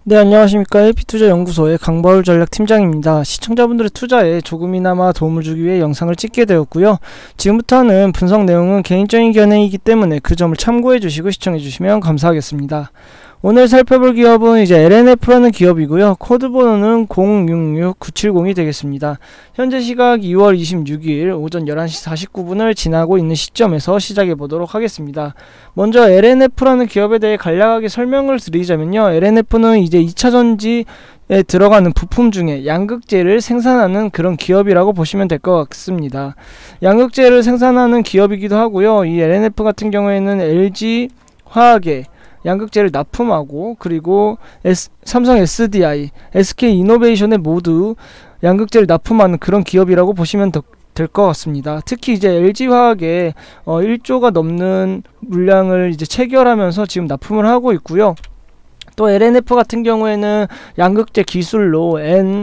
네, 안녕하십니까. LP투자연구소의 강바울 전략팀장입니다. 시청자분들의 투자에 조금이나마 도움을 주기 위해 영상을 찍게 되었고요. 지금부터는 분석 내용은 개인적인 견해이기 때문에 그 점을 참고해 주시고 시청해 주시면 감사하겠습니다. 오늘 살펴볼 기업은 이제 LNF라는 기업이고요. 코드 번호는 066970이 되겠습니다. 현재 시각 2월 26일 오전 11시 49분을 지나고 있는 시점에서 시작해 보도록 하겠습니다. 먼저 LNF라는 기업에 대해 간략하게 설명을 드리자면요. LNF는 이제 2차전지에 들어가는 부품 중에 양극재를 생산하는 그런 기업이라고 보시면 될 것 같습니다. 양극재를 생산하는 기업이기도 하고요. 이 LNF 같은 경우에는 LG 화학에 양극재를 납품하고, 그리고 삼성 SDI, SK 이노베이션에 모두 양극재를 납품하는 그런 기업이라고 보시면 될 것 같습니다. 특히 이제 LG 화학에 1조가 넘는 물량을 이제 체결하면서 지금 납품을 하고 있고요. 또 LNF 같은 경우에는 양극재 기술로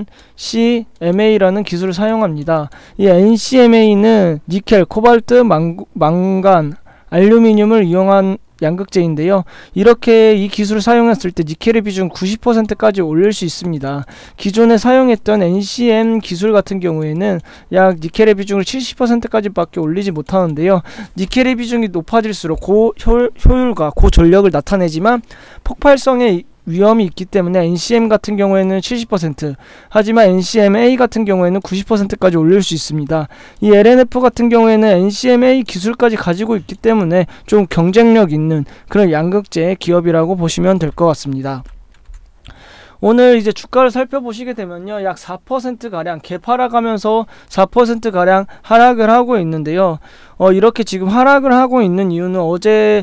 NCMA라는 기술을 사용합니다. 이 NCMA는 니켈, 코발트, 망간, 알루미늄을 이용한 양극재인데요. 이렇게 이 기술을 사용했을 때 니켈의 비중 90%까지 올릴 수 있습니다. 기존에 사용했던 NCM 기술 같은 경우에는 약 니켈의 비중을 70%까지 밖에 올리지 못하는데요. 니켈의 비중이 높아질수록 고효율과 고전력을 나타내지만 폭발성의 위험이 있기 때문에 NCM 같은 경우에는 70%, 하지만 NCMA 같은 경우에는 90%까지 올릴 수 있습니다. 이 LNF 같은 경우에는 NCMA 기술까지 가지고 있기 때문에 좀 경쟁력 있는 그런 양극재 기업이라고 보시면 될 것 같습니다. 오늘 이제 주가를 살펴보시게 되면요, 약 4%가량 개파락하면서 4%가량 하락을 하고 있는데요. 이렇게 지금 하락을 하고 있는 이유는 어제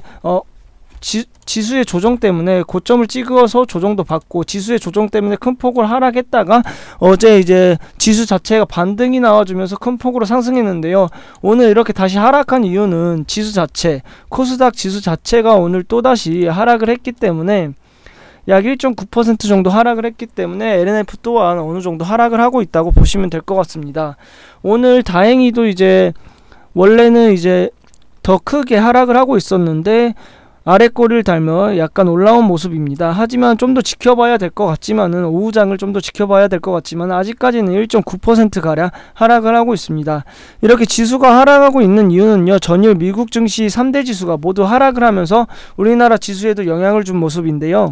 지수의 조정 때문에 고점을 찍어서 조정도 받고, 지수의 조정 때문에 큰 폭으로 하락했다가 어제 이제 지수 자체가 반등이 나와주면서 큰 폭으로 상승했는데요. 오늘 이렇게 다시 하락한 이유는 지수 자체, 코스닥 지수 자체가 오늘 또다시 하락을 했기 때문에 약 1.9% 정도 하락을 했기 때문에 LNF 또한 어느 정도 하락을 하고 있다고 보시면 될 것 같습니다. 오늘 다행히도 이제 원래는 이제 더 크게 하락을 하고 있었는데 아래 꼬리를 달며 약간 올라온 모습입니다. 하지만 좀 더 지켜봐야 될 것 같지만은, 오후장을 좀 더 지켜봐야 될 것 같지만 아직까지는 1.9%가량 하락을 하고 있습니다. 이렇게 지수가 하락하고 있는 이유는요, 전일 미국 증시 3대 지수가 모두 하락을 하면서 우리나라 지수에도 영향을 준 모습인데요.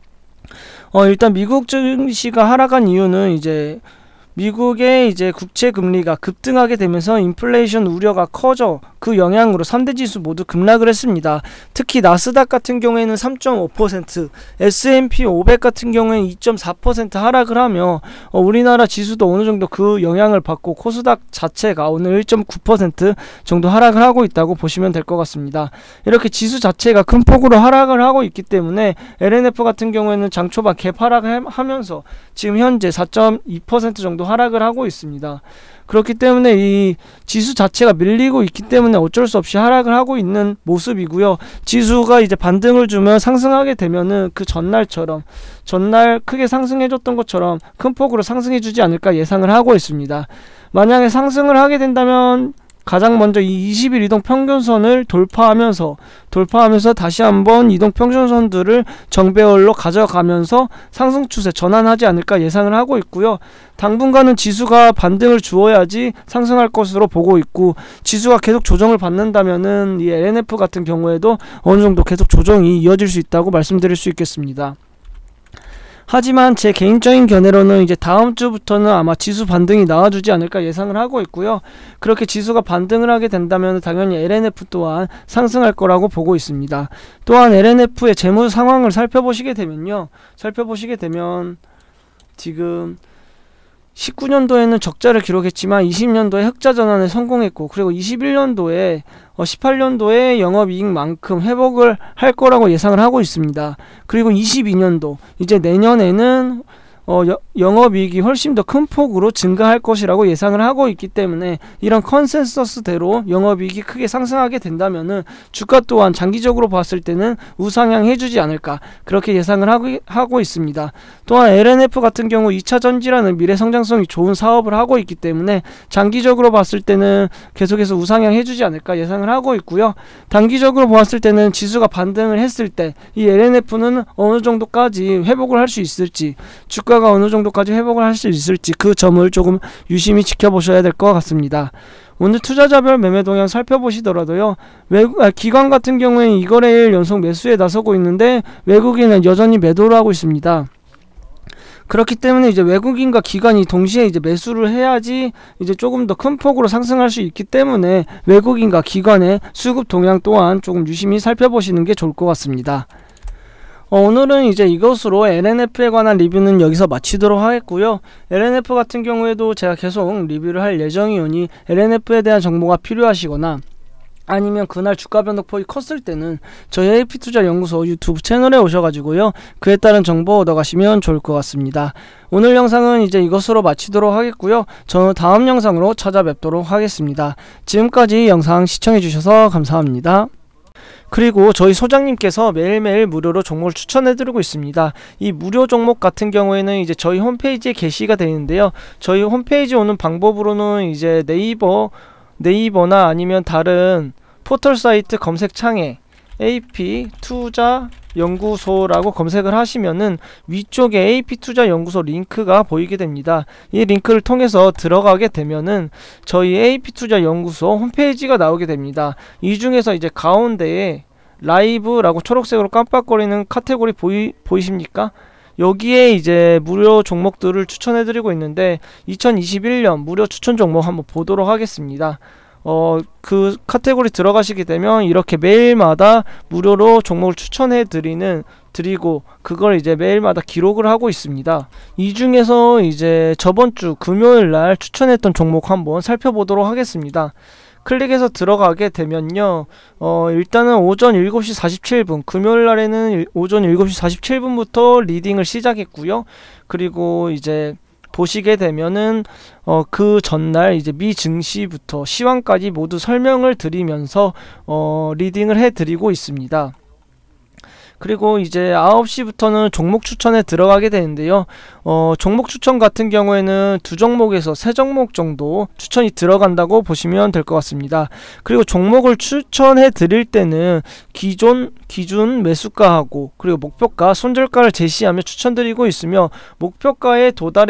일단 미국 증시가 하락한 이유는 이제 미국의 이제 국채 금리가 급등하게 되면서 인플레이션 우려가 커져 그 영향으로 3대 지수 모두 급락을 했습니다. 특히 나스닥 같은 경우에는 3.5%, S&P 500 같은 경우에는 2.4% 하락을 하며 우리나라 지수도 어느 정도 그 영향을 받고 코스닥 자체가 오늘 1.9% 정도 하락을 하고 있다고 보시면 될 것 같습니다. 이렇게 지수 자체가 큰 폭으로 하락을 하고 있기 때문에 LNF 같은 경우에는 장 초반 개파락하면서 지금 현재 4.2% 정도 하락을 하고 있습니다. 그렇기 때문에 이 지수 자체가 밀리고 있기 때문에 어쩔 수 없이 하락을 하고 있는 모습이고요. 지수가 이제 반등을 주면 상승하게 되면은 그 전날처럼, 전날 크게 상승해줬던 것처럼 큰 폭으로 상승해주지 않을까 예상을 하고 있습니다. 만약에 상승을 하게 된다면 가장 먼저 이 20일 이동평균선을 돌파하면서 다시 한번 이동평균선들을 정배열로 가져가면서 상승 추세 전환하지 않을까 예상을 하고 있고요. 당분간은 지수가 반등을 주어야지 상승할 것으로 보고 있고, 지수가 계속 조정을 받는다면은 이 LNF 같은 경우에도 어느 정도 계속 조정이 이어질 수 있다고 말씀드릴 수 있겠습니다. 하지만 제 개인적인 견해로는 이제 다음 주부터는 아마 지수 반등이 나와주지 않을까 예상을 하고 있고요. 그렇게 지수가 반등을 하게 된다면 당연히 LNF 또한 상승할 거라고 보고 있습니다. 또한 LNF의 재무 상황을 살펴보시게 되면 지금 19년도에는 적자를 기록했지만 20년도에 흑자 전환에 성공했고, 그리고 21년도에 18년도에 영업이익만큼 회복을 할 거라고 예상을 하고 있습니다. 그리고 22년도 이제 내년에는 영업이익이 훨씬 더 큰 폭으로 증가할 것이라고 예상을 하고 있기 때문에 이런 컨센서스대로 영업이익이 크게 상승하게 된다면은 주가 또한 장기적으로 봤을 때는 우상향 해주지 않을까 그렇게 예상을 하고 있습니다. 또한 LNF 같은 경우 2차 전지라는 미래 성장성이 좋은 사업을 하고 있기 때문에 장기적으로 봤을 때는 계속해서 우상향 해주지 않을까 예상을 하고 있고요. 단기적으로 봤을 때는 지수가 반등을 했을 때 이 LNF는 어느 정도까지 회복을 할 수 있을지, 주가가 어느 정도까지 회복을 할 수 있을지 그 점을 조금 유심히 지켜보셔야 될 것 같습니다. 오늘 투자자별 매매 동향 살펴보시더라도요, 기관 같은 경우에는 2거래일 연속 매수에 나서고 있는데 외국인은 여전히 매도를 하고 있습니다. 그렇기 때문에 이제 외국인과 기관이 동시에 이제 매수를 해야지 이제 조금 더 큰 폭으로 상승할 수 있기 때문에 외국인과 기관의 수급 동향 또한 조금 유심히 살펴보시는 게 좋을 것 같습니다. 오늘은 이제 이것으로 LNF에 관한 리뷰는 여기서 마치도록 하겠고요. LNF 같은 경우에도 제가 계속 리뷰를 할 예정이오니 LNF에 대한 정보가 필요하시거나 아니면 그날 주가 변동폭이 컸을 때는 저희 AP투자연구소 유튜브 채널에 오셔가지고요, 그에 따른 정보 얻어가시면 좋을 것 같습니다. 오늘 영상은 이제 이것으로 마치도록 하겠고요. 저는 다음 영상으로 찾아뵙도록 하겠습니다. 지금까지 영상 시청해주셔서 감사합니다. 그리고 저희 소장님께서 매일매일 무료로 종목을 추천해드리고 있습니다. 이 무료 종목 같은 경우에는 이제 저희 홈페이지에 게시가 되는데요. 저희 홈페이지 오는 방법으로는 이제 네이버나 아니면 다른 포털 사이트 검색창에 AP투자연구소라고 검색을 하시면은 위쪽에 AP투자연구소 링크가 보이게 됩니다. 이 링크를 통해서 들어가게 되면은 저희 AP투자연구소 홈페이지가 나오게 됩니다. 이 중에서 이제 가운데에 라이브라고 초록색으로 깜빡거리는 카테고리 보이십니까? 여기에 이제 무료 종목들을 추천해드리고 있는데 2021년 무료 추천 종목 한번 보도록 하겠습니다. 그 카테고리 들어가시게 되면 이렇게 매일마다 무료로 종목을 드리고 그걸 이제 매일마다 기록을 하고 있습니다. 이 중에서 이제 저번주 금요일날 추천했던 종목 한번 살펴보도록 하겠습니다. 클릭해서 들어가게 되면요, 일단은 오전 7시 47분 금요일날에는 오전 7시 47분부터 리딩을 시작했고요. 그리고 이제 보시게 되면은 그 전날 이제 미증시부터 시황까지 모두 설명을 드리면서 리딩을 해드리고 있습니다. 그리고 이제 9시부터는 종목 추천에 들어가게 되는데요. 종목 추천 같은 경우에는 2종목에서 3종목 정도 추천이 들어간다고 보시면 될 것 같습니다. 그리고 종목을 추천해 드릴 때는 기준 매수가하고 그리고 목표가, 손절가를 제시하며 추천드리고 있으며, 목표가에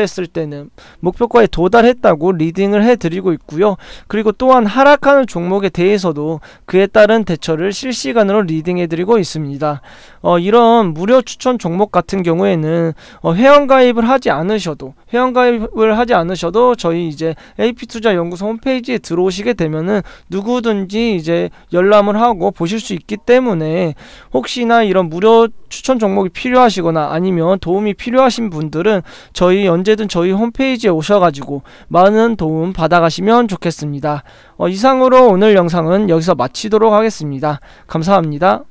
도달했다고 리딩을 해드리고 있고요. 그리고 또한 하락하는 종목에 대해서도 그에 따른 대처를 실시간으로 리딩해드리고 있습니다. 이런 무료 추천 종목 같은 경우에는 회원가입을 하지 않으셔도 저희 이제 AP투자연구소 홈페이지에 들어오시게 되면은 누구든지 이제 열람을 하고 보실 수 있기 때문에 혹시나 이런 무료 추천 종목이 필요하시거나 아니면 도움이 필요하신 분들은 언제든 저희 홈페이지에 오셔가지고 많은 도움 받아가시면 좋겠습니다. 이상으로 오늘 영상은 여기서 마치도록 하겠습니다. 감사합니다.